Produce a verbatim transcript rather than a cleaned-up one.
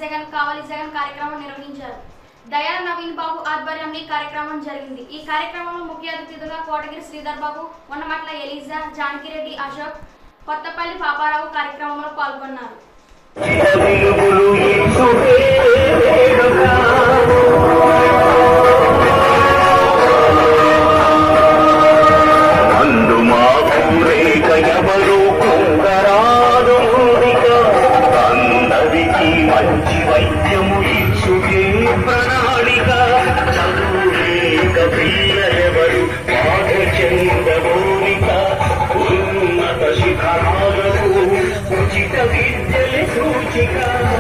జగన్ కావాలి జగన్ కార్యక్రమం నిర్వహించారు. దయాల నవీన్ బాబు ఆధ్వర్యంలో ఈ కార్యక్రమం జరిగింది. ఈ కార్యక్రమంలో ముఖ్య అతిథులుగా కోటగిరి శ్రీధర్ బాబు, ఉన్నమట్ల ఎలీజా, జానకిరెడ్డి అశోక్, కొత్తపల్లి పాపారావు కార్యక్రమంలో పాల్గొన్నారు. మంచి వైద్యము ఇచ్చుకే ప్రణాళిక చదువులేక వీరెవరు పాఠ చెందబోనిక ఉన్నత శిఖరాలకు ఉచిత విద్యల సూచిక.